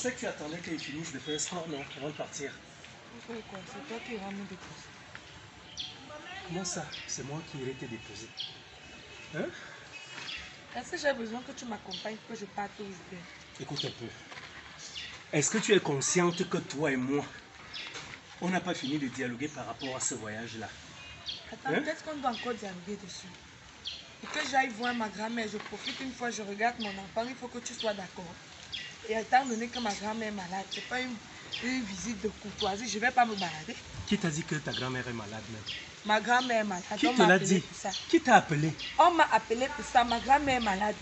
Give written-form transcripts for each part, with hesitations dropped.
pensais que tu attendais qu'ils finissent de faire ça, non, avant de partir. Pourquoi? C'est toi qui iras me déposer. Comment ça? C'est moi qui irai te déposer. Hein? Est-ce que j'ai besoin que tu m'accompagnes, que je parte où je vais? Écoute un peu. Est-ce que tu es consciente que toi et moi, on n'a pas fini de dialoguer par rapport à ce voyage-là? Attends, peut-être qu'on doit encore dialoguer dessus. Et que j'aille voir ma grand-mère, je profite une fois, je regarde mon enfant, il faut que tu sois d'accord. Et étant donné que ma grand-mère est malade, c'est pas une visite de courtoisie, je ne vais pas me balader. Qui t'a dit que ta grand-mère est malade même? Ma grand-mère est malade. Qui te l'a dit? Qui t'a appelé? On m'a appelé pour ça, ma grand-mère est malade.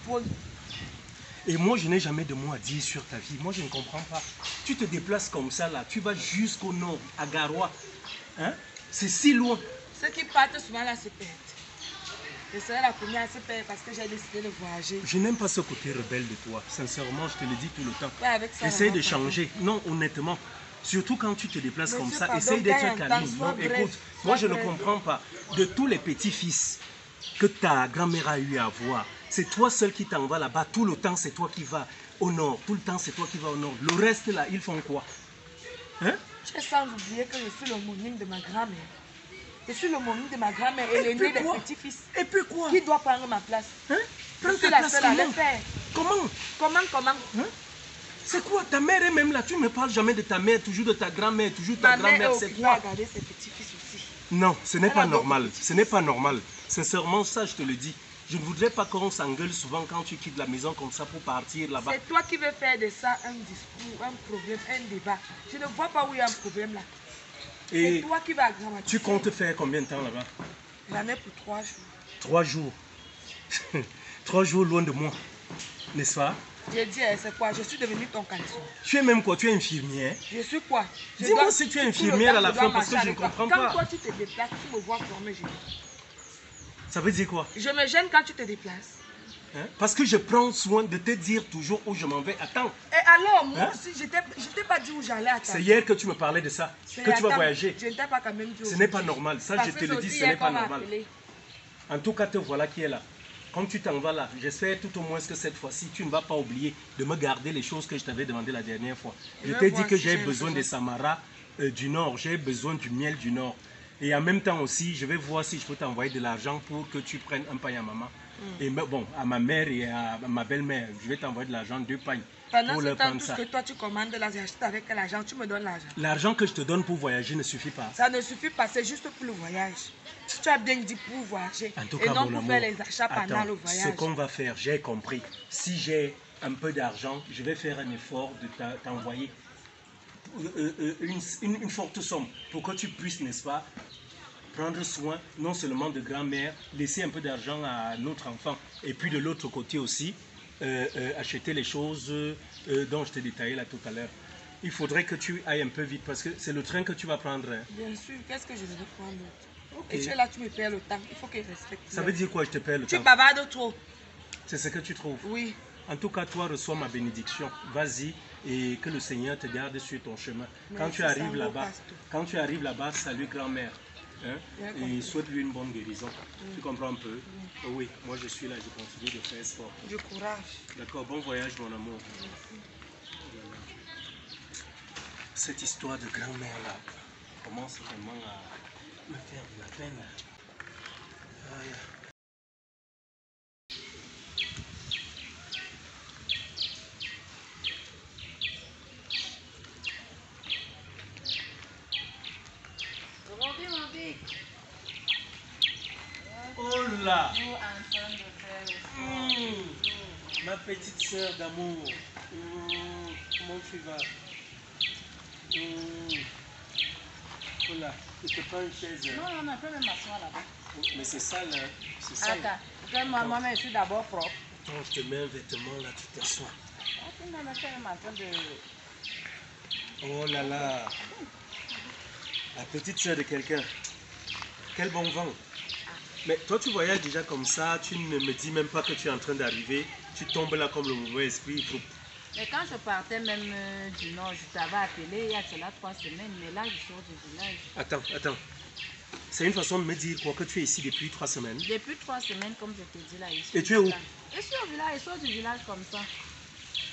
Et moi, je n'ai jamais de mots à dire sur ta vie. Moi, je ne comprends pas. Tu te déplaces comme ça, là. Tu vas jusqu'au nord, à Garoua. Hein? C'est si loin. Ceux qui partent souvent là se perdent. Je serai la première à se perdre parce que j'ai décidé de voyager. Je n'aime pas ce côté rebelle de toi. Sincèrement, je te le dis tout le temps. Ouais, avec ça, essaye de changer. Non, honnêtement. Surtout quand tu te déplaces comme ça, essaye d'être calme. Non, écoute, moi, je ne comprends pas. De tous les petits-fils que ta grand-mère a eu à voir, c'est toi seul qui t'en vas là-bas. Tout le temps, c'est toi qui vas au nord. Tout le temps, c'est toi qui vas au nord. Le reste, là, ils font quoi? Hein? Tu es sans oublier que je suis l'homonyme de ma grand-mère. Je suis l'homonyme de ma grand-mère et l'aîné des petits-fils. Et puis quoi? Qui doit prendre ma place? Hein? Je suis la seule à le faire. Comment? Comment? Hein? C'est quoi? Ta mère est même là. Tu ne me parles jamais de ta mère, toujours de ta grand-mère, toujours ta grand-mère. C'est quoi? Regarder ses petits-fils aussi. Non, ce n'est pas normal. Ce n'est pas normal. Sincèrement, ça, je te le dis. Je ne voudrais pas qu'on s'engueule souvent quand tu quittes la maison comme ça pour partir là-bas. C'est toi qui veux faire de ça un discours, un problème, un débat. Je ne vois pas où il y a un problème là. C'est toi qui vas agramatiser. Tu comptes faire combien de temps là-bas? J'en ai pour 3 jours. 3 jours 3 jours loin de moi, n'est-ce pas? J'ai dit, c'est quoi? Je suis devenue ton caleçon. Tu es même quoi? Tu es infirmière? Je suis quoi? Dis-moi si tu es infirmière à la fin parce que je ne comprends pas. Quand toi tu te déplaces, tu me vois former, je Ça veut dire quoi? Je me gêne quand tu te déplaces. Hein? Parce que je prends soin de te dire toujours où je m'en vais. Attends. Et alors, moi aussi, je t'ai pas dit où j'allais. C'est hier que tu me parlais de ça, que tu vas voyager. Je ne t'ai pas quand même dit. Ce n'est pas normal. Ça, je te le dis, ce n'est pas normal. En tout cas, te voilà qui est là. Comme tu t'en vas là, j'espère tout au moins que cette fois-ci, tu ne vas pas oublier de me garder les choses que je t'avais demandé la dernière fois. Je t'ai dit que j'ai besoin des Samara du Nord, j'ai besoin du miel du Nord. Et en même temps aussi, je vais voir si je peux t'envoyer de l'argent pour que tu prennes un pain à maman. Et bon, à ma mère et à ma belle-mère, je vais t'envoyer de l'argent, 2 pains. Pendant ce temps, tout ce que toi tu commandes, là, j'achète avec l'argent, tu me donnes l'argent. L'argent que je te donne pour voyager ne suffit pas. Ça ne suffit pas, c'est juste pour le voyage. Tu as bien dit pour voyager. En tout cas, et non mon pour amour, faire les achats pendant le voyage. Ce qu'on va faire, j'ai compris. Si j'ai un peu d'argent, je vais faire un effort de t'envoyer une forte somme pour que tu puisses, n'est-ce pas, prendre soin non seulement de grand-mère, laisser un peu d'argent à notre enfant et puis de l'autre côté aussi, acheter les choses dont je t'ai détaillé là tout à l'heure. Il faudrait que tu ailles un peu vite parce que c'est le train que tu vas prendre. Hein. Bien sûr, qu'est-ce que je vais prendre? Okay. Et tu es là, tu me perds le temps. Il faut que je respecte. Ça veut dire quoi, je te perds le temps? Tu bavardes trop. C'est ce que tu trouves? Oui. En tout cas, toi, reçois ma bénédiction. Vas-y et que le Seigneur te garde sur ton chemin. Quand tu arrives là-bas, salue grand-mère. Hein? Et souhaite-lui une bonne guérison. Tu comprends un peu? Oui, moi je suis là, je continue de faire sport. Du courage. D'accord, bon voyage mon amour. Cette histoire de grand-mère là commence vraiment à me faire de la peine. Oh là! Ma petite soeur d'amour, comment tu vas? Oh là, tu te prends une chaise. Non, on peut même m'asseoir là-bas. Mais c'est sale, hein? C'est sale. Attends, moi, je suis d'abord propre. Quand je te mets un vêtement là, tu t'assois. Oh là là! La petite soeur de quelqu'un. Quel bon vent! Mais toi, tu voyages déjà comme ça, tu ne me dis même pas que tu es en train d'arriver, tu tombes là comme le mauvais esprit. Mais quand je partais même du Nord, je t'avais appelé il y a cela 3 semaines, mais là, je sors du village. Attends. C'est une façon de me dire quoi, que tu es ici depuis 3 semaines? Depuis 3 semaines, comme je te dis là, ici. Et tu es où? Je suis au village, je sors du village comme ça.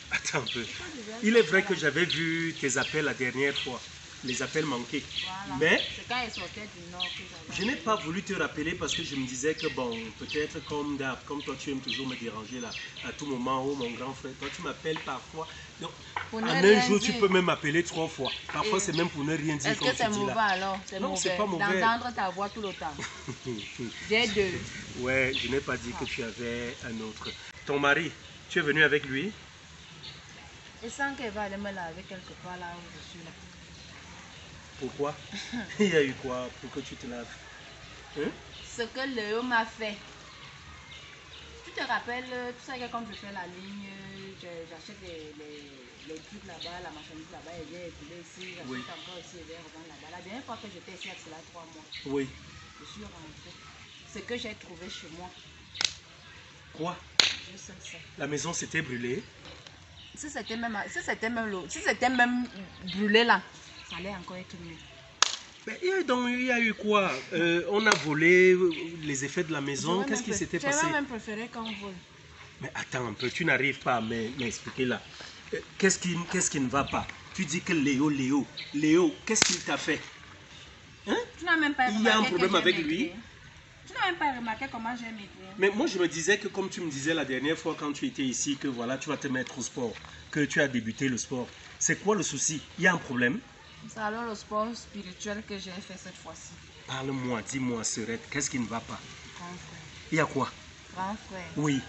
Attends un peu. Il est vrai que j'avais vu tes appels la dernière fois. Les appels manqués. Voilà. Mais C'est quand il sortait du Nord que j'avais... je n'ai pas voulu te rappeler parce que je me disais que bon, peut-être comme d'hab, comme toi tu aimes toujours me déranger là, à tout moment, oh mon grand frère, toi tu m'appelles parfois. Donc, Pour en ne un rien jour dire. tu peux même m'appeler 3 fois. Parfois Et c'est même pour ne rien dire. Est-ce Comme que c'est tu dis mauvais là. alors? C'est Non, mauvais. c'est pas mauvais. D'entendre ta voix tout le temps. J'ai deux. Ouais, je n'ai pas dit que tu avais un autre. Ton mari, tu es venu avec lui? Et sans qu'elle va aller me laver quelque part là où je suis là. Pourquoi? Il y a eu quoi pour que tu te laves? Hein? Ce que Léo m'a fait. Tu te rappelles, tu sais que comme je fais la ligne, j'achète les trucs là-bas, la marchandise là-bas, elle vient écouler ici, j'achète Oui. encore ici, elle vient revendre là-bas. La dernière fois que j'étais ici, c'est là 3 mois, Oui. je suis rentrée. Ce que j'ai trouvé chez moi, Quoi? je sais ça. La maison s'était brûlée. Si c'était même brûlé là, ça allait encore être mieux. Mais il y a eu quoi? On a volé les effets de la maison. Qu'est-ce qui s'était passé? J'aurais même préféré qu'on vole. Mais attends un peu, tu n'arrives pas à m'expliquer là. Qu'est-ce qui ne va pas? Tu dis que Léo, qu'est-ce qu'il t'a fait? Hein? Tu n'as même pas Il y a un remarqué problème que j'ai avec lui? maigri. Tu n'as même pas remarqué comment j'ai maigri. Mais moi je me disais que comme tu me disais la dernière fois quand tu étais ici, que voilà, tu vas te mettre au sport, que tu as débuté le sport. C'est quoi le souci? Il y a un problème? C'est alors le sport spirituel que j'ai fait cette fois-ci. Parle-moi, dis-moi, Serette, qu'est-ce qui ne va pas? Grand frère. Il y a quoi? Grand frère. Oui,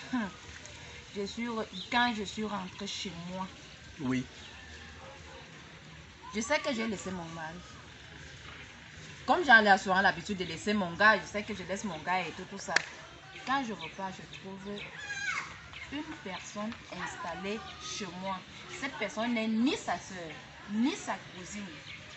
Quand je suis rentrée chez moi, oui. je sais que j'ai laissé mon mari. Comme j'en ai souvent l'habitude de laisser mon gars, je sais que je laisse mon gars et tout ça. Quand je repars, je trouve une personne installée chez moi. Cette personne n'est ni sa soeur, ni sa cousine.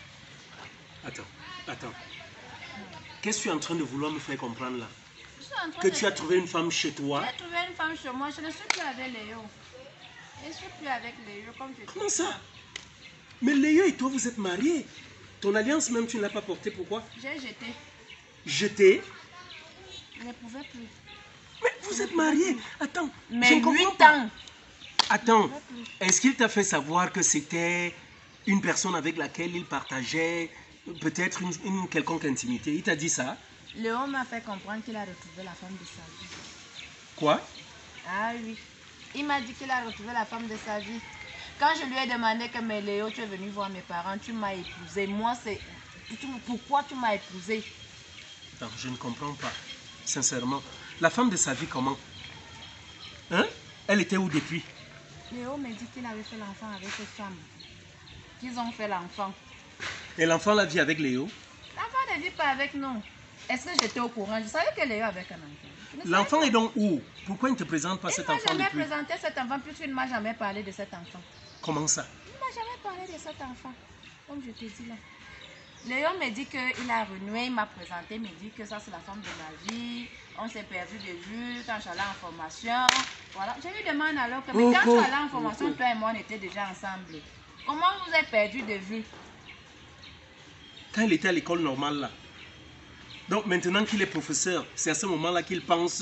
Attends. Qu'est-ce que tu es en train de vouloir me faire comprendre là? Je suis en train Que de... tu as trouvé une femme chez toi? J'ai trouvé une femme chez moi, je ne suis plus avec Léo. Je ne suis plus avec Léo comme je Comment dis. ça? Mais Léo et toi, vous êtes mariés. Ton alliance même, tu ne l'as pas portée. Pourquoi? J'ai jeté. Jeté? Je ne pouvais plus. Mais vous êtes mariés. Attends. Mais je ne comprends 8 pas. ans. Attends. Est-ce qu'il t'a fait savoir que c'était une personne avec laquelle il partageait peut-être une quelconque intimité? Il t'a dit ça? Léo m'a fait comprendre qu'il a retrouvé la femme de sa vie. Quoi? Ah oui. Il m'a dit qu'il a retrouvé la femme de sa vie. Quand je lui ai demandé que mais Léo, tu es venu voir mes parents, tu m'as épousé. Moi, c'est... Pourquoi tu m'as épousé? Non, je ne comprends pas. Sincèrement. La femme de sa vie, comment? Hein? Elle était où depuis? Léo m'a dit qu'il avait fait l'enfant avec cette femme. Qu'ils ont fait l'enfant. Et l'enfant la vit avec Léo? L'enfant ne vit pas avec nous. Est-ce que j'étais au courant? Je savais que Léo avait un enfant. L'enfant est donc où? Pourquoi il ne te présente pas cet enfant Il ne m'a depuis? jamais présenté cet enfant puisqu'il ne m'a jamais parlé de cet enfant. Comment ça? Il ne m'a jamais parlé de cet enfant. Comme je te dis là. Léo me dit qu'il a renoué, il m'a présenté, il me dit que ça c'est la femme de ma vie. On s'est perdu de vue quand j'allais en formation. Voilà. Je lui demande alors que, mais quand tu allais en formation, toi et moi on était déjà ensemble. Comment vous êtes perdu de vue? Quand il était à l'école normale là. Donc maintenant qu'il est professeur, c'est à ce moment-là qu'il pense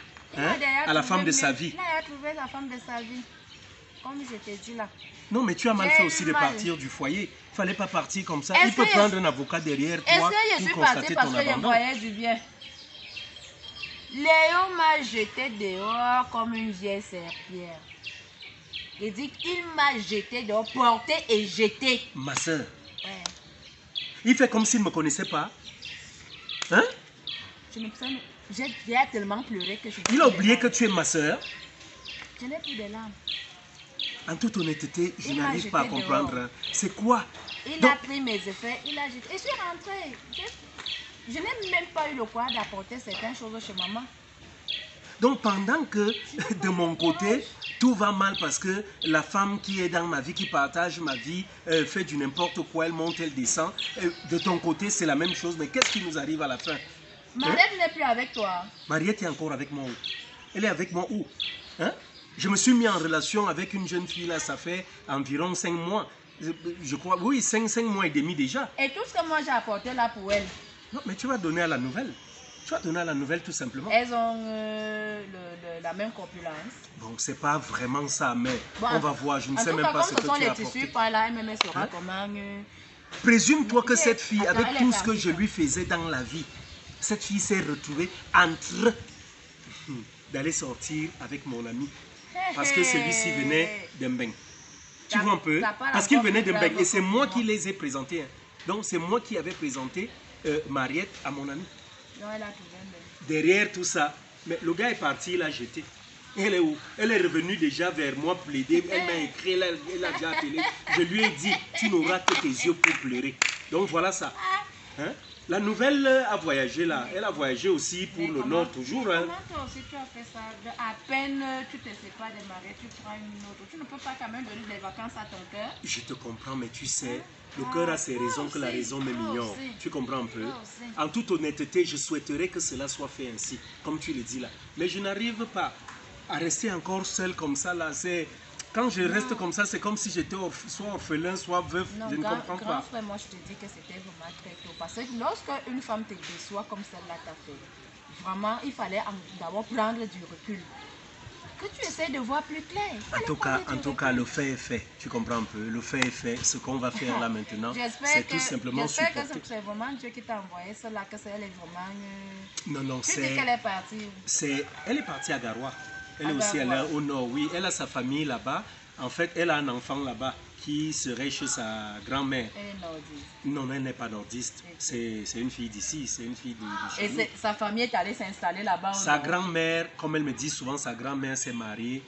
à la femme de sa vie. Il a trouvé la femme de sa vie. Comme je t'ai dit là. Non, mais tu as mal fait aussi de partir du foyer. Il ne fallait pas partir comme ça. Il peut prendre un avocat derrière toi pour pour partie constater parce ton que je abandon. voyais du bien. Léo m'a jeté dehors comme une vieille serpillère. Il dit qu'il m'a jeté dehors, porté et jeté. Ma soeur, Ouais. il fait comme s'il ne me connaissait pas. Hein? J'ai tellement pleuré que je... Il a oublié que tu es ma soeur. Je n'ai plus de larmes. En toute honnêteté, je Il m'a n'arrive pas à jeté comprendre. dehors. Hein. C'est quoi? Il Donc, a pris mes effets, il a jeté. Et je suis rentrée. Je n'ai même pas eu le courage d'apporter certaines choses chez maman. donc pendant que de mon côté, tout va mal parce que la femme qui est dans ma vie, qui partage ma vie, fait du n'importe quoi, elle monte, elle descend. De ton côté, c'est la même chose. Mais qu'est-ce qui nous arrive à la fin? Mariette n'est plus avec toi. Mariette est encore avec moi où? Elle est avec moi où? Hein? Je me suis mis en relation avec une jeune fille là, ça fait environ 5 mois. Je crois, oui, 5 mois et demi déjà. Et tout ce que moi j'ai apporté là pour elle. Non, mais tu vas donner à la nouvelle. Tu as donné à la nouvelle tout simplement. Elles ont la même corpulence. Bon, c'est pas vraiment ça, mais Bon, on va voir. Je ne sais même pas ce que tu as apporté. Ce sont les tissus par là, elle-même saura comment... Présume-toi que cette fille, Attends, avec tout ce que je lui faisais dans la vie, cette fille s'est retrouvée entre d'aller sortir avec mon ami. Parce que celui-ci venait d'Embeng. Tu vois un peu? Parce qu'il venait d'Embeng. Et c'est moi qui les ai présentés. Hein. Donc c'est moi qui avais présenté Mariette à mon ami. Non, elle a trouvé derrière tout ça, mais le gars est parti, il a jeté. Elle est où? Elle est revenue déjà vers moi plaider. Elle m'a écrit, elle a déjà appelé. Je lui ai dit, tu n'auras que tes yeux pour pleurer. Donc voilà ça. Hein? La nouvelle a voyagé là. Elle a voyagé aussi pour le Nord toujours. Hein? Comment toi aussi tu as fait ça? À peine tu te sépares des mariés, tu prends une autre. Tu ne peux pas quand même donner des vacances à ton cœur? Je te comprends, mais tu sais, le cœur a ses raisons que la raison me m'ignore. Tu comprends un peu? En toute honnêteté, je souhaiterais que cela soit fait ainsi, comme tu le dis là. Mais je n'arrive pas à rester encore seul comme ça là. Quand je reste comme ça, c'est comme si j'étais soit orphelin, soit veuf. Non, je ne comprends grand pas. frère, moi je te dis que c'était vraiment très tôt. Parce que lorsque une femme te déçoit comme celle-là t'a fait, vraiment, il fallait d'abord prendre du recul. Que tu essaies de voir plus clair. En tout cas, le fait est fait. Tu comprends un peu? Le fait est fait. Ce qu'on va faire là maintenant, c'est tout simplement supporter. J'espère que c'est vraiment Dieu qui t'a envoyé cela, que elle est vraiment... Non, tu sais qu'elle est partie. Elle est partie à Garoua. Elle est aussi au nord, oui. Elle a sa famille là-bas. En fait, elle a un enfant là-bas qui serait chez sa grand-mère. Elle est nordiste. Non, elle n'est pas nordiste. C'est une fille d'ici, c'est une fille de chez nous. Et sa famille est allée s'installer là-bas. Sa grand-mère, comme elle me dit souvent, sa grand-mère s'est mariée.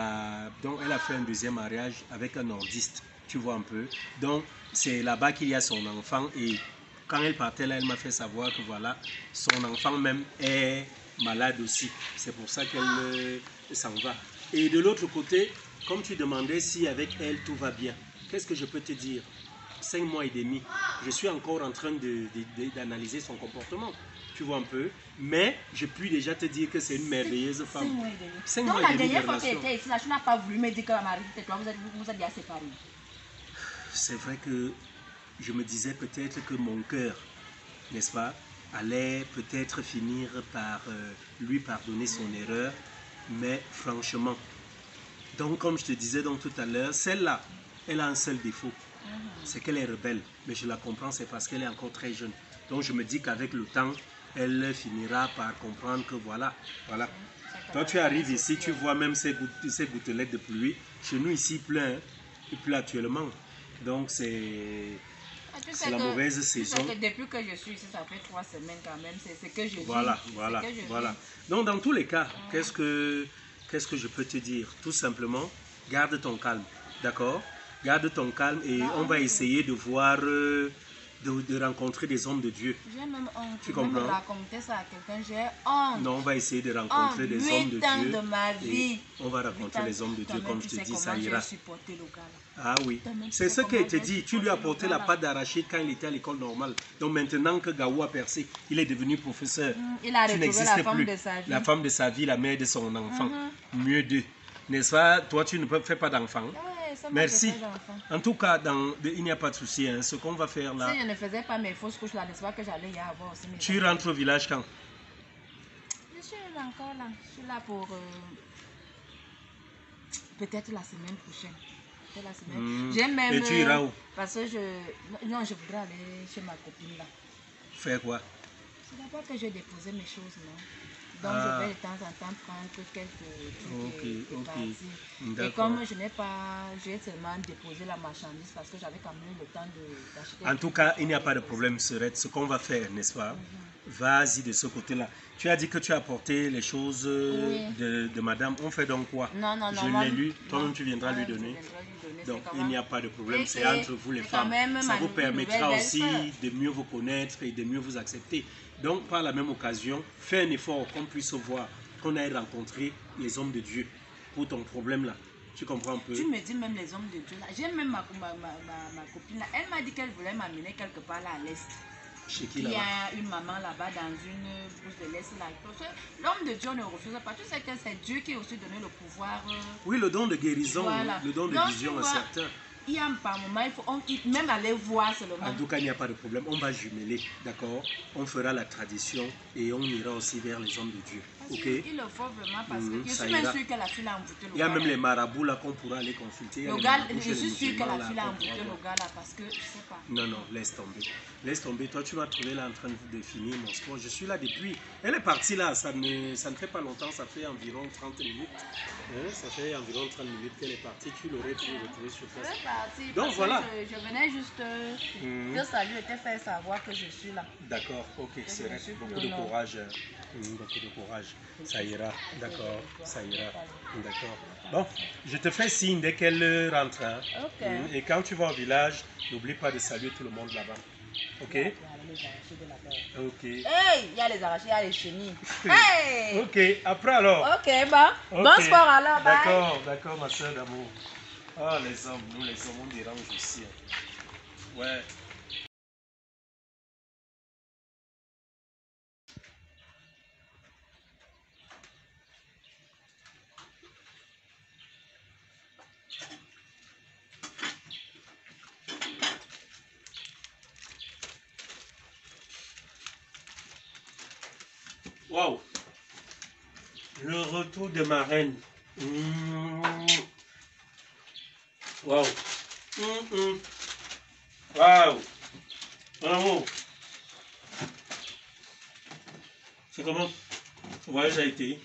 Donc, elle a fait un deuxième mariage avec un nordiste. Tu vois un peu. Donc, c'est là-bas qu'il y a son enfant. Et quand elle partait là, elle m'a fait savoir que voilà, son enfant même est malade aussi. C'est pour ça qu'elle s'en va. Et de l'autre côté, comme tu demandais si avec elle tout va bien, qu'est-ce que je peux te dire? 5 mois et demi, je suis encore en train d'analyser son comportement. Tu vois un peu, mais je puis déjà te dire que c'est une merveilleuse femme. 5 mois et demi. Donc la dernière fois que tu étais ici, là, tu n'as pas voulu me dire que Marie et toi, vous êtes bien séparés. C'est vrai que je me disais peut-être que mon cœur, n'est-ce pas, allait peut-être finir par lui pardonner son erreur, mais franchement, donc comme je te disais donc tout à l'heure, celle-là, elle a un seul défaut, c'est qu'elle est rebelle, mais je la comprends, c'est parce qu'elle est encore très jeune. Donc je me dis qu'avec le temps, elle finira par comprendre que voilà. Toi tu arrives ici, tu vois même ces gouttelettes de pluie. Chez nous ici, il pleut actuellement. Donc c'est la mauvaise saison. Depuis que je suis ici, ça fait 3 semaines quand même, c'est ce que je vis. Voilà. Donc dans tous les cas, qu'est-ce que je peux te dire? Tout simplement, garde ton calme, d'accord? Garde ton calme et on va essayer de voir, de rencontrer des hommes de Dieu. J'ai même honte. Tu comprends? Même raconter ça à quelqu'un, j'ai honte. Non, on va essayer de rencontrer des hommes de Dieu. De ma vie. On va rencontrer les hommes de Dieu, comme je te dis, ça ira. Le gars, ah oui, c'est ce qui a été dit. Tu lui as apporté la pâte d'arachide quand il était à l'école normale. Donc maintenant que Gaou a percé, il est devenu professeur. Il a retrouvé la femme de sa vie. La femme de sa vie, la mère de son enfant. Mieux d'eux. N'est-ce pas? Toi, tu ne fais pas d'enfant. Merci. En tout cas, il n'y a pas de souci. Hein. Ce qu'on va faire là... Si je ne faisais pas mes fausses couches là, n'est-ce pas que j'allais y avoir aussi mes... Tu rentres au village quand? Je suis encore là. Je suis là pour... peut-être la semaine prochaine. J'ai même... Et tu iras où? Parce que non, je voudrais aller chez ma copine là. Faire quoi? C'est d'abord que j'ai déposé mes choses, non? Donc je vais de temps en temps prendre quelques trucs et comme je n'ai pas, j'ai seulement déposé la marchandise parce que j'avais quand même le temps d'acheter. En tout cas, il n'y a pas de problème, Serette. Ce qu'on va faire, n'est-ce pas? Vas-y de ce côté-là. Tu as dit que tu as apporté les choses de madame. On fait donc quoi? Non. Je l'ai lu. Toi-même, tu viendras lui donner. Donc, il n'y a pas de problème. C'est entre vous les femmes. Ça vous permettra aussi de mieux vous connaître et de mieux vous accepter. Donc, par la même occasion, fais un effort qu'on puisse voir, qu'on aille rencontrer les hommes de Dieu pour ton problème là. Tu comprends un peu? Tu me dis même les hommes de Dieu là. J'ai même ma copine là. Elle m'a dit qu'elle voulait m'amener quelque part là à l'est. Chez qui là-bas? Il y a là-bas? une maman là-bas dans une brousse de l'est là. L'homme de Dieu ne refuse pas. Tu sais que c'est Dieu qui a aussi donné le pouvoir. Oui, le don de guérison, voilà. le don de vision à certains. il y a un par moment, il faut même aller voir seulement. En tout cas, il n'y a pas de problème. On va jumeler, d'accord? On fera la tradition et on ira aussi vers les hommes de Dieu. Ok? Il le faut vraiment parce que je suis même sûr que la fille a envoûté le gars. Il y a même les marabouts là qu'on pourra aller consulter. Le gars, je suis sûr que la fille a envoûté le gars là parce que je sais pas. Non, non, laisse tomber. Laisse tomber. Toi, tu vas trouver là en train de finir mon sport. Je suis là depuis. Elle est partie là. Ça ne fait pas longtemps. Ça fait environ 30 minutes. Hein? Ça fait environ 30 minutes qu'elle est partie. Tu l'aurais pu retrouver sur place. Elle est partie. Donc voilà. Je venais juste que ça lui était fait savoir que je suis là. D'accord, ok, c'est vrai. Beaucoup de courage. Beaucoup de courage. Ça ira. D'accord, ça ira. D'accord. Bon, je te fais signe dès qu'elle rentre. Hein. Ok. Et quand tu vas au village, n'oublie pas de saluer tout le monde là-bas. Ok? Ok. Hey, il y a les arrachés, il y a les chenilles. Hey! Ok, après alors. Ok, bah. Okay. Bon sport alors, bye. D'accord, d'accord, ma soeur d'amour. Ah, les hommes, nous les hommes, on dérange aussi. Ouais. Waouh! Le retour de ma reine. Waouh! Waouh! Mon amour! C'est comment? Le voyage a été?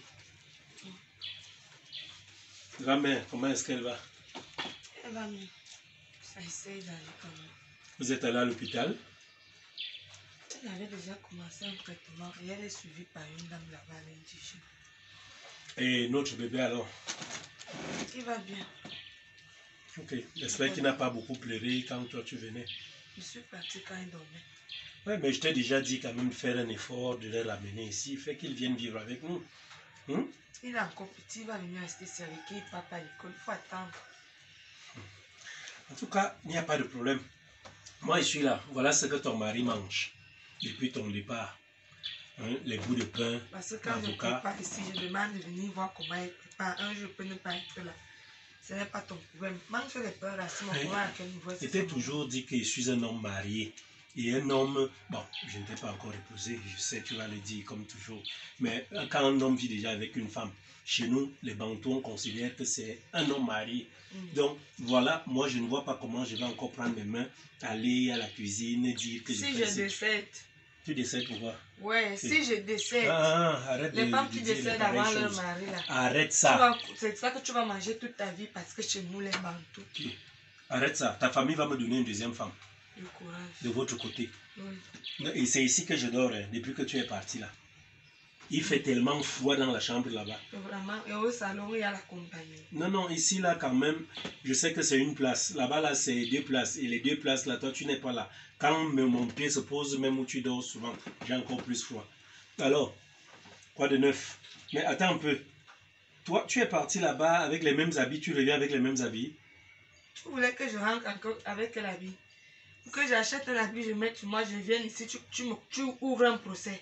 Grand-mère, comment est-ce qu'elle va? Elle va mieux. Ça essaye d'aller quand même. Vous êtes allé à l'hôpital? Elle avait déjà commencé un traitement et elle est suivie par une dame là-bas à l'indigène. Et notre bébé alors? Il va bien. Ok, j'espère qu'il n'a pas beaucoup pleuré quand toi tu venais. Je suis partie quand il dormait. Oui, mais je t'ai déjà dit quand même de faire un effort de les ramener ici. Fait qu'ils viennent vivre avec nous. Il est encore petit, il va venir rester ici avec lui, papa à l'école. Il faut attendre. En tout cas, il n'y a pas de problème. Moi, je suis là. Voilà ce que ton mari mange depuis ton départ. Hein, les bouts de pain, parce que quand je prépare ici, je demande de venir voir comment elle prépare. Un jour, je peux ne pas être là. Ce n'est pas ton problème. Mange les peurs là, c'est mon problème à quel niveau. Je t'ai toujours dit que je suis un homme marié. Et un homme, bon, je ne t'ai pas encore épousé, je sais, tu vas le dire comme toujours. Mais quand un homme vit déjà avec une femme, chez nous, les Bantous, on considère que c'est un homme marié. Donc, voilà, moi, je ne vois pas comment je vais encore prendre mes mains, aller à la cuisine, dire que si je décède. Tu décèdes pourquoi? Ouais, si je décède. Arrête les femmes qui décèdent avant leur mari là. Arrête ça. C'est ça que tu vas manger toute ta vie parce que chez nous les Bantous. Okay. Arrête ça. Ta famille va me donner une deuxième femme. Du courage. De votre côté. Oui. Et c'est ici que je dors, hein, depuis que tu es parti là. Il fait tellement froid dans la chambre là-bas. Vraiment, et au salon, il y a la compagnie. Non, non, ici là quand même, je sais que c'est une place. Là-bas là, c'est 2 places. Et les 2 places là, toi tu n'es pas là. Quand mon pied se pose, même où tu dors souvent, j'ai encore plus froid. Alors, quoi de neuf? Mais attends un peu. Toi, tu es parti là-bas avec les mêmes habits, tu reviens avec les mêmes habits. Tu voulais que je rentre encore avec l'habit? Que j'achète un habit, je mette sur moi, je viens ici, tu ouvres un procès.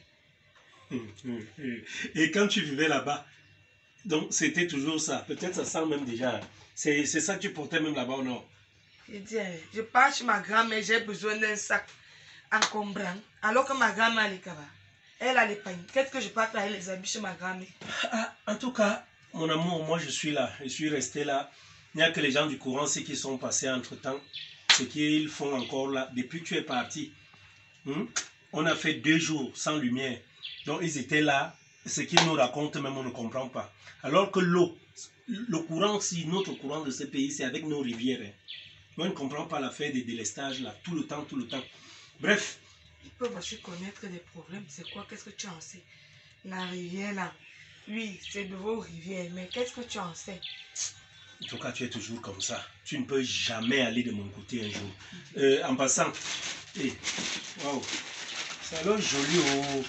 Et quand tu vivais là-bas, donc c'était toujours ça. Peut-être ça sent même déjà. C'est ça que tu portais même là-bas au nord. Je dis, je pars chez ma grand-mère, j'ai besoin d'un sac encombrant. Alors que ma grand-mère est là-bas. Elle a les pagnes. Qu'est-ce que je peux faire avec les habits chez ma grand-mère? En tout cas, mon amour, moi je suis là. Je suis resté là. Il n'y a que les gens du courant, ceux qui sont passés entre-temps. Ce qu'ils font encore là. Depuis que tu es parti, on a fait 2 jours sans lumière. Donc ils étaient là. Ce qu'ils nous racontent, même on ne comprend pas. Alors que l'eau, le courant, si notre courant de ce pays, c'est avec nos rivières. Hein. Moi, je ne comprends pas l'affaire des délestages là, tout le temps, tout le temps. Bref. Ils peuvent aussi connaître des problèmes. C'est quoi? Qu'est-ce que tu en sais? La rivière là, oui, c'est de vos rivières, mais qu'est-ce que tu en sais? En tout cas, tu es toujours comme ça. Tu ne peux jamais aller de mon côté un jour. En passant, waouh, c'est alors joli oh.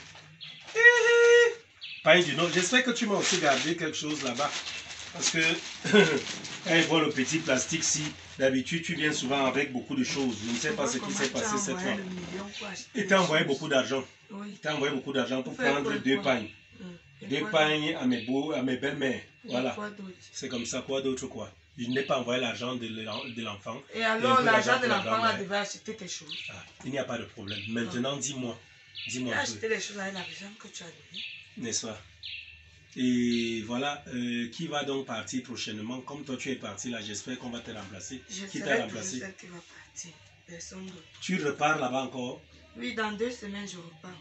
Paille du Nord. J'espère que tu m'as aussi gardé quelque chose là-bas. Parce que quand ils voient le petit plastique, si d'habitude tu viens souvent avec beaucoup de choses. Je ne sais pas ce qui s'est passé cette fois. Il t'a envoyé beaucoup d'argent. Oui. Il t'a envoyé beaucoup d'argent pour prendre 2 pagnes. 2 pagnes à mes belles-mères. Voilà. C'est comme ça, quoi d'autre quoi. Je n'ai pas envoyé l'argent de l'enfant. Et alors, l'argent de l'enfant, on devait acheter tes choses. Ah, il n'y a pas de problème. Maintenant, dis-moi. Dis-moi. Acheter les choses avec l'argent que tu as donné. N'est-ce pas? Et voilà, qui va donc partir prochainement? Comme toi, tu es parti là, j'espère qu'on va te remplacer. Qui t'a remplacé? Celle qui va partir. Personne d'autre. Tu repars là-bas encore? Oui, dans 2 semaines, je repars.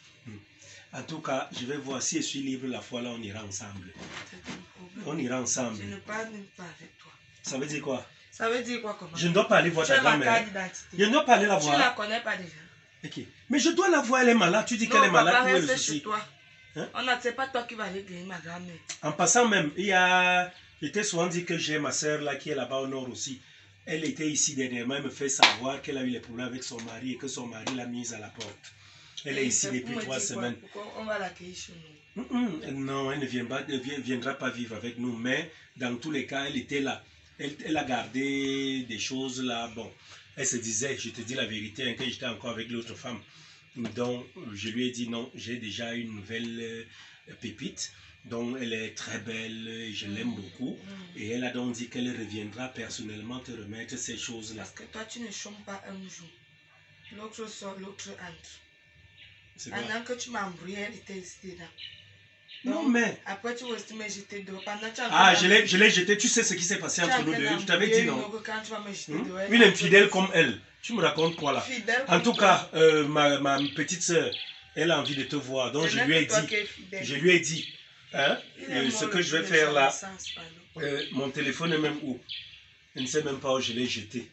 En tout cas, je vais voir si je suis libre la fois là, on ira ensemble. On ira ensemble. Je ne parle même pas avec toi. Ça veut dire quoi? Ça veut dire quoi comment? Je ne dois pas aller voir ta grand-mère. Je ne dois pas aller la voir. Tu ne la connais pas déjà. Ok. Mais je dois la voir, elle est malade. Tu dis qu'elle est malade. Non, papa, reste chez toi. Hein? C'est pas toi qui vas aller guérir ma grand-mère. En passant même, j'étais souvent dit que j'ai ma soeur là qui est là-bas au nord aussi. Elle était ici dernièrement, elle me fait savoir qu'elle a eu les problèmes avec son mari et que son mari l'a mise à la porte. Elle est ici depuis 3 semaines. Pourquoi on va l'accueillir chez nous? Non, elle ne viendra pas vivre avec nous, mais dans tous les cas, elle était là. Elle a gardé des choses là. Bon, elle se disait, je te dis la vérité, hein, que j'étais encore avec l'autre femme. Donc, je lui ai dit non, j'ai déjà une nouvelle pépite. Donc, elle est très belle, je l'aime beaucoup. Et elle a donc dit qu'elle reviendra personnellement te remettre ces choses-là. Parce que toi, tu ne chômes pas un jour. L'autre sort, l'autre entre. Pendant que tu m'as embrouillé, elle était ici là. Non, mais... Après, tu vas me jeter dehors. Je l'ai jeté. Tu sais ce qui s'est passé entre nous deux. Je t'avais dit non. Quand tu vas me jeter dehors, une infidèle comme elle. Tu me racontes quoi là? En tout cas, ma petite soeur, elle a envie de te voir. Donc je lui ai dit, hein, ce que je vais faire là, mon téléphone est même où? Je ne sais même pas où je l'ai jeté.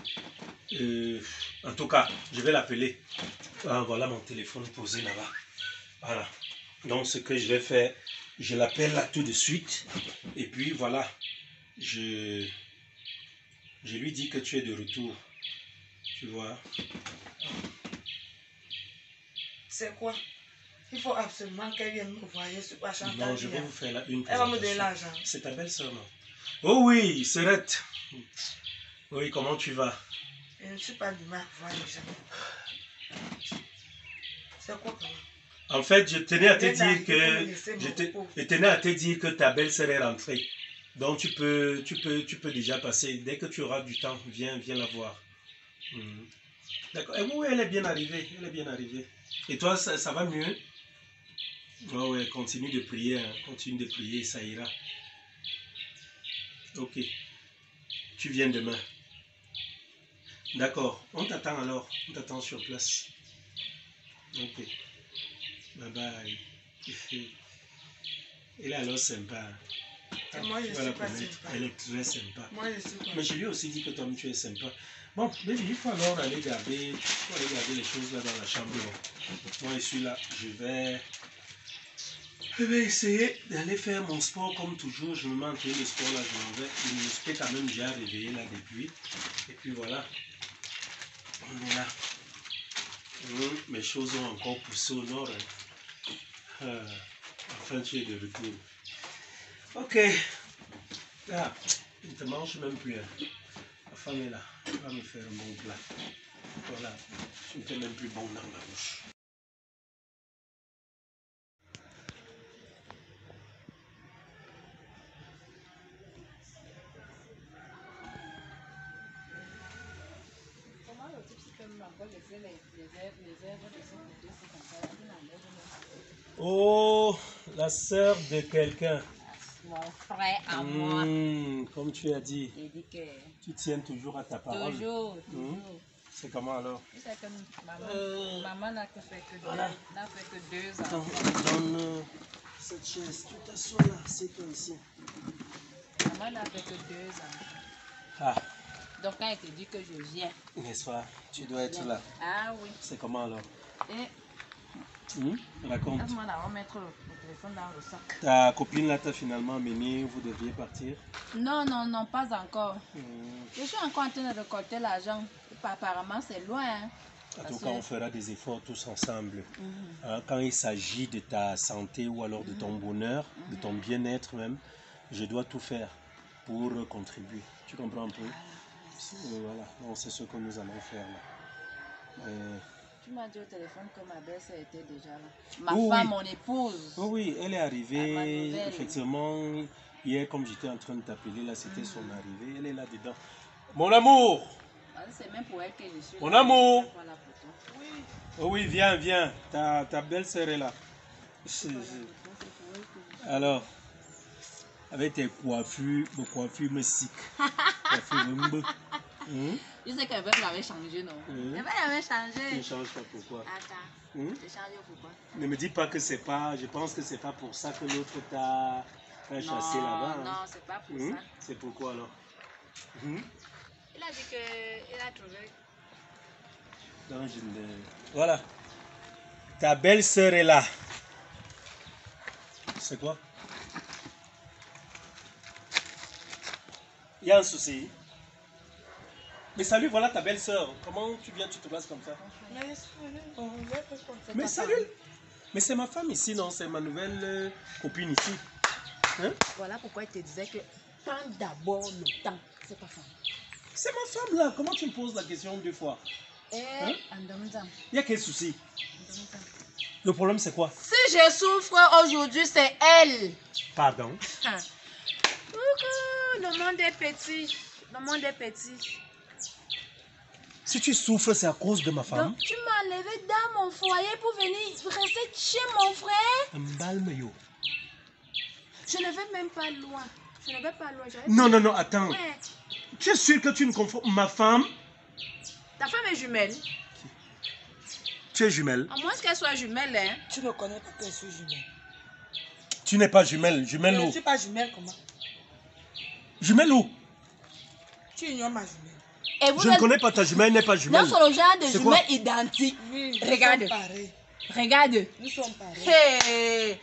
En tout cas, je vais l'appeler. Ah, voilà mon téléphone posé là-bas. Voilà. Donc ce que je vais faire, je l'appelle là tout de suite. Et puis voilà, je lui dis que tu es de retour. Tu vois. C'est quoi? Il faut absolument qu'elle vienne me voir. Je suis pas chantage. Non, je vais vous faire là une présentation. Elle va me donner l'argent. C'est ta belle-sœur, non? Oh oui, Serette. Oui, comment tu vas? Je ne suis pas du mal à voir les gens. C'est quoi comment? En fait, je tenais à te dire que ta belle-sœur est rentrée. Donc tu peux déjà passer. Dès que tu auras du temps, viens la voir. D'accord. Oui, elle est bien arrivée. Elle est bien arrivée. Et toi, ça va mieux? Oh ouais, continue de prier. Hein. Continue de prier, ça ira. Ok. Tu viens demain. D'accord. On t'attend alors. On t'attend sur place. Ok. Bye bye. Elle est alors sympa. Moi, je suis pas sympa. Elle est très sympa. Moi, je suis pas. Mais je lui ai aussi dit que toi, tu es sympa. Bon, mais il faut alors aller garder les choses là dans la chambre. Moi, je suis là. Je vais essayer d'aller faire mon sport comme toujours. Je me mets en train de sport là. Je m'en vais. Je me suis quand même déjà réveillé là depuis. Et puis voilà. On est là. Mes choses ont encore poussé au nord. Hein. Enfin, tu es de retour. Ok. Ah, il ne te mange même plus. Hein. La femme est là. Elle va me faire un bon plat. Voilà. Tu ne fais même plus bon dans la bouche. Oh, la sœur de quelqu'un. Mon frère à moi. Comme tu as dit, Dit que tu tiens toujours à ta parole. Toujours. C'est comment alors? C'est que maman n'a fait que 2 ans. Donne cette chaise, tu t'assois là, c'est toi ici. Maman n'a fait que 2 ans. Ah. Donc quand elle te dit que je viens. N'est-ce pas? Tu dois être là. Ah oui. C'est comment alors? Et raconte. laisse-moi d'abord mettre le téléphone dans le sac. Ta copine là t'a finalement amené, vous deviez partir? Non, pas encore. Je suis encore en train de récolter l'argent. Apparemment c'est loin. Hein, en tout cas, on fera des efforts tous ensemble. Quand il s'agit de ta santé ou alors de ton bonheur, de ton bien-être même, je dois tout faire pour contribuer. Tu comprends un peu? Voilà, c'est ce que nous allons faire là. Tu m'as dit au téléphone que ma belle-sœur était déjà là. Ma femme, mon épouse. Oui, elle est arrivée. Effectivement, Hier, comme j'étais en train de t'appeler, là, c'était son arrivée. Elle est là-dedans. Mon amour! C'est même pour elle que je suis. Mon amour! Oui. Oh oui, viens, viens. Ta belle-sœur est là. Alors, avec tes coiffures, musiques. Je sais qu'elle avait changé, non? Elle avait changé. Tu ne changes pas, pourquoi? Attends, je change pourquoi? Ne me dis pas que c'est pas, je pense que c'est pas pour ça que l'autre t'a chassé là-bas. Non, c'est pas pour ça. C'est pourquoi alors? Il a dit qu'il a trouvé. Non, voilà. Ta belle-sœur est là. C'est quoi? Il y a un souci. Mais salut, voilà ta belle-sœur. Comment tu viens, tu te places comme ça? Mais salut. Mais c'est ma femme ici, non? C'est ma nouvelle copine ici. Hein? Voilà pourquoi il te disait que prends d'abord le temps. C'est ta femme. C'est ma femme là. Comment tu me poses la question deux fois? Hein? Il y a quel souci? Le problème c'est quoi? Si je souffre aujourd'hui, c'est elle. Pardon? Coucou, le monde est petit. Le monde est petit. Si tu souffres, c'est à cause de ma femme. Donc tu m'as enlevé dans mon foyer pour venir rester chez mon frère. Mbalme-yo. Je ne vais même pas loin. Je ne vais pas loin. Non, non, non, attends. Ouais. Tu es sûr que tu me confonds? Ma femme? Ta femme est jumelle. Tu es jumelle? À moins qu'elle soit jumelle, hein. Tu ne connais pas que je suis jumelle. Tu n'es pas jumelle. Jumelle Je où? ne suis pas jumelle, comment? Jumelle où? Tu ignores ma jumelle. Et vous Je ne connais pas ta jumelle, n'est pas jumelle. Nous sommes le genre de C'est quoi? jumelles identiques. Oui, Regarde. nous sommes pareils. Regarde. Nous sommes pareils. Hey.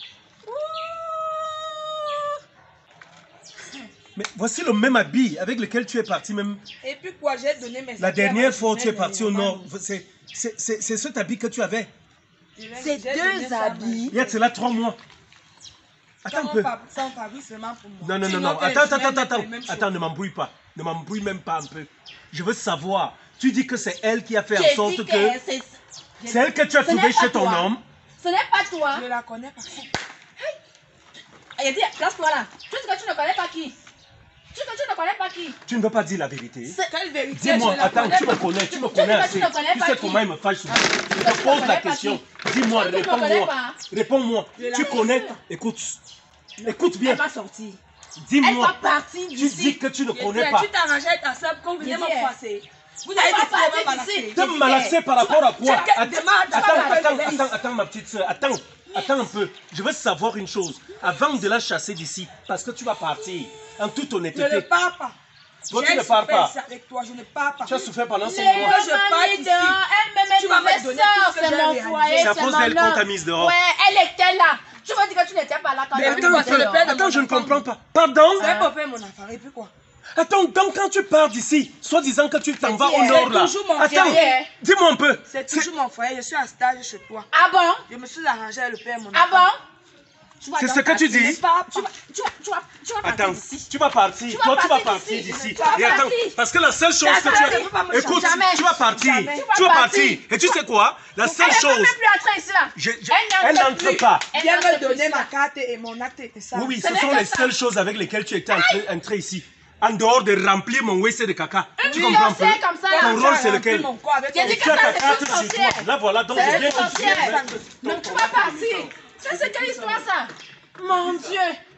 Mais voici le même habit avec lequel tu es parti même. Et puis quoi, j'ai donné mes La affaires à dernière ma fois où tu es jumelle, parti au et nord, maman. c'est cet habit que tu avais. C'est J'ai donné deux ça à ma habits. Il y a de cela 3 mois. Attends un peu. Ça, on fabrique seulement pour moi. Non, non, Tu non, non. ignores que Attends, les jumelles attends, mettent les attends. mêmes Attends, choses. ne m'embrouille pas. Ne m'embrouille même pas un peu. Je veux savoir. Tu dis que c'est elle qui a fait en J'ai sorte dit que... C'est elle que tu as Ce n'est trouvé pas chez ton toi. homme. Ce n'est pas toi. Je la connais pas. Il dit, place-toi là. Tu dis que tu ne connais pas qui? Tu dis que tu ne connais pas qui? Tu ne veux pas dire la vérité. Quelle vérité? Dis-moi, Je la attends, connais tu pas. me connais, tu me dis connais que tu assez. ne connais Tu pas sais qui? comment il me fâche souvent. Je tu te ne pose connais la pas question. qui? Dis-moi, Tu ne connais réponds-moi. pas. Réponds-moi. Je la Tu connais? Écoute. Écoute bien. Elle va sortir. Elle Dis-moi. va partir Tu d'ici. dis que tu ne connais pas. Tu t'arranges avec ta soeur quand vous venez me Dis-y. froisser. Vous Elle avez va des problèmes partir malaxés. d'ici. T'es malaxé par rapport à quoi? Demande. Attends, ma petite soeur. Attends un peu. Je veux savoir une chose. Avant de la chasser d'ici, parce que tu vas partir, en toute Je ne honnêteté. pars pas. Toi, tu ne pars pas. Avec toi, je ne pars pas. Tu as souffert pendant 5 Mais mois. je pars elle ici. me Tu vas met me donner sœur, tout ce que c'est j'ai mon réalisé. foyer, C'est à cause d'elle qu'on t'a mise dehors. Ouais, elle était là. Tu vas dire que tu n'étais pas là quand Mais elle attends, était c'est le dehors. père de Attends, je ne enfant. comprends pas. Pardon? C'est pour faire mon affaire. Et puis quoi? Attends, donc quand tu pars d'ici, soi-disant que tu t'en vas au C'est nord là. toujours mon Attends, foyer. dis-moi un peu. C'est toujours mon foyer. Je suis en stage chez toi. Ah bon? Je me suis arrangé avec le père de mon Ah enfant. bon? Tu vas C'est donc ce que tu partir. dis? Tu vas partir Attends, d'ici. tu vas partir. Toi, tu vas partir d'ici. Et attends, parce que la seule chose que tu as... Écoute, tu vas partir. Tu vas partir. Et tu sais quoi? La seule Elle ne peut chose... même plus entrer ici là. Elle n'entre pas. Elle vient n'entre me donner plus ma là. carte et mon acte et ça. Oui, Ce ce n'est sont que les ça. seules choses avec lesquelles tu étais entré ici. En dehors de remplir mon WC de caca. Tu Oui, comprends un on peu? sait comme ça, là. Ton rôle, c'est lequel? Mon corps avec J'ai dit ton- que Tu as ça, ta c'est carte une chez toi. sorcière. Là, voilà, donc C'est j'ai une bien sorcière. compris. Donc tu vas partir. Ça, c'est quelle histoire ça? Mon Dieu.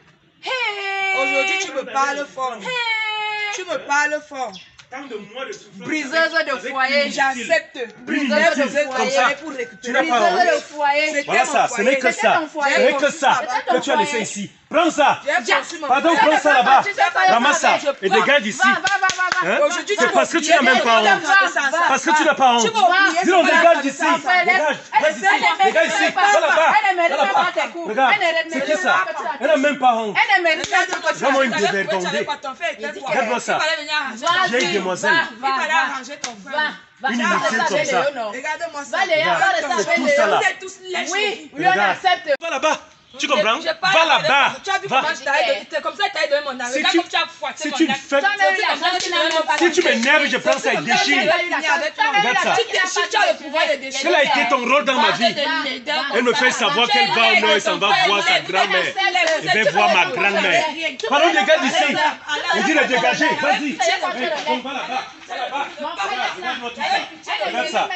Hey. Aujourd'hui, tu me parles fort. Hey. Tu me parles fort. Tant de mois de souffrance Briseuse avec- de avec foyer, inutile. J'accepte. Briseuse J'ai de besoin de foyer. travailler pour Tu récupérer. n'as pas honte. Briseuse de foyer. C'était Voilà mon ça, ce foyer. n'est que C'était ça. ton foyer. Ce n'est que ça C'était ton que tu as laissé foyer. ici. Prends ça. J'ai construit mon Pardon, foyer. prends ça là-bas. Tu sais pas, Ramasse ça. je Et prends. dégage d'ici. Va. Hein? Aujourd'hui, C'est parce que tu n'as même pas honte. Parce que tu n'as pas honte. Tu m'as oublié. Dis donc, c'est dégage pas d'ici. ça. Dégage. Dégage ici. Va là-bas. Regarde, c'est que ça. Elle n'a même pas honte. Elle ne mérite pas de côté. Vraiment une Tu savais pourquoi tu dévergondée. avais pas ton fait. Regarde-moi ça. Il fallait venir arranger. Vieille demoiselle. Il fallait arranger ton frère. Va. Une inutile comme ça. Regarde-moi ça. Va, Léa, va, C'est tout ça là. Vous êtes tous lèches. Oui, lui on Regarde. accepte. Va là-bas. Tu comprends? Va là-bas. Tu as vu comment je t'ai donné? C'est comme ça que tu as donné mon argent. Regarde comme tu as fouetté mon argent. Si tu m'énerves, je prends ça et déchire. Regarde ça. Tu as le pouvoir de déchirer. Quel a été ton rôle dans ma vie? Elle me fait savoir qu'elle va au nord et s'en va voir sa grand-mère. Elle va voir ma grand-mère. Pardon, dégage d'ici. On dit de dégager. Vas-y. On va là-bas. Regarde-moi tout ça. Regarde ça.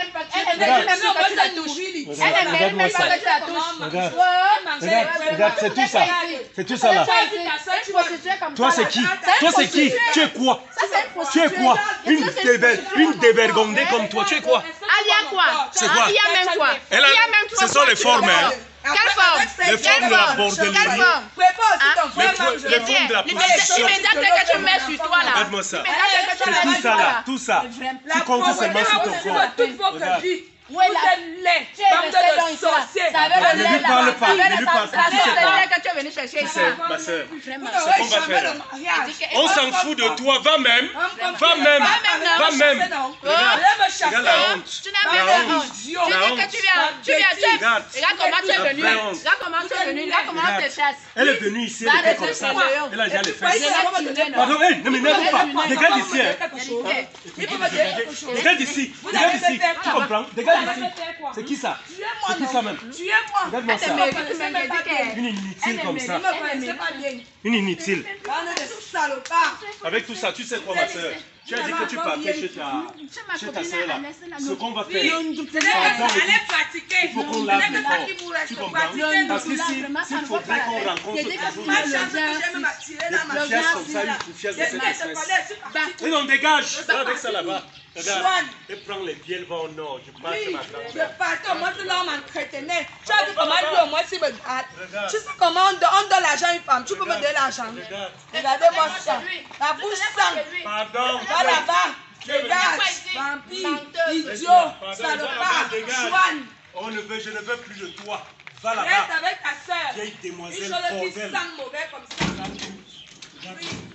Regarde-moi ça. Regarde, c'est tout ça. C'est tout ça là. Toi, c'est qui? Toi, c'est qui? Tu es quoi? Tu es quoi? Une dévergondée comme toi. Tu es quoi? Alia quoi? C'est quoi? Il y a même quoi? Il y a même quoi? Ce sont les formes, hein? Quelle forme? Les formes de la borderie. Quelle forme? Les formes de la position. L'immédiate que tu mets sur toi là. Regarde-moi ça. C'est tout ça là. Tout ça. Tu comptes seulement sur ton corps. Regarde. Vous êtes laid, bande de sorciers. Ne lui parle pas, ne lui parle pas. Tu sais quoi? Que tu es venu chercher Tu sais, ma soeur, Vraiment. ce qu'on va faire. On s'en fout de toi, va même. Va même. Va même. Regarde la honte. Tu n'as même pas honte. Tu dis que tu viens. Regarde comment tu es venu. Regarde comment tu es venu. Regarde comment on te chasse. Elle est venue ici, elle était comme ça. Elle a déjà les fesses. Pardon, ne m'énerve pas. Regarde ici. Regarde ici. Regarde ici. Tu comprends? Regarde ici. C'est qui ça? C'est qui ça même? Tu es moi. Regarde-moi ça. Une inutile comme ça. Une inutile. Avec tout ça, tu sais quoi, ma soeur? Tu as dit que tu partais chez ta soeur là. Ce qu'on va faire, il faut qu'on lave le corps. Tu comprends? Parce que s'il faudrait qu'on rencontre toujours des poufiasses comme ça, une poufiasse de cette espèce. Et non, dégage! Va avec ça là-bas. Regarde, et prends les pieds, elle va au nord. Je passe ma grand-mère. Je partais, moi, tout l'homme m'entretenait. Tu as vu comment lui, au moins, s'il me garde. Tu sais comment on donne l'argent à une femme. Tu peux me donner l'argent. Regardez-moi ça. La bouche sang. Pardon. Va là-bas. Dégage. Vampire. Idiot. Salopard. Chouane. Je ne veux plus de toi. Va là-bas. Reste avec ta soeur. Vieille demoiselle Une chose qui bordel. sent mauvais comme ça.